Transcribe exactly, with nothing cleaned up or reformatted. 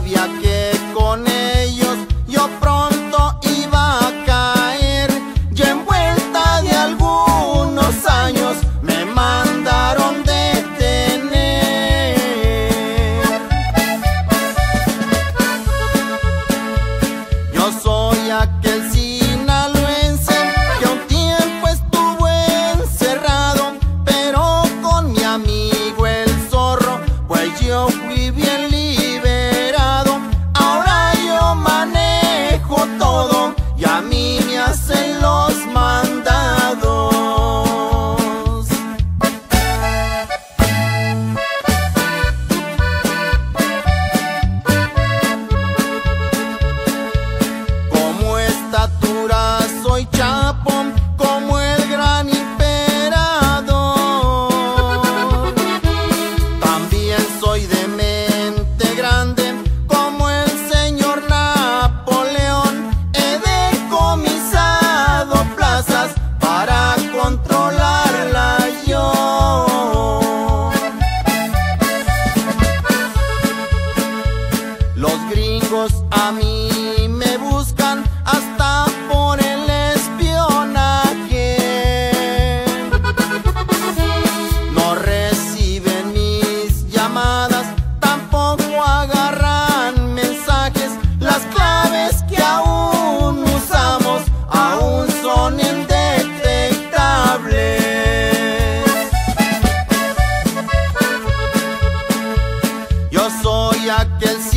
sabía que con ellos yo pronto iba a caer, y en vuelta de algunos años me mandaron detener. Yo soy aquel sinaloense que un tiempo estuvo encerrado, pero con mi amigo el zorro, pues yo fui bien liberado. Ahora yo manejo todo y a mí me hacen los mandados. Como estatura soy chapo, como el gran emperador. También soy de mente grande, como el señor Napoleón. He decomisado plazas para controlarla yo. Los gringos a mí me buscan hasta por el espionaje. No reciben mis llamadas, tampoco agarran mensajes. Las claves que aún usamos aún son indetectables. Yo soy aquel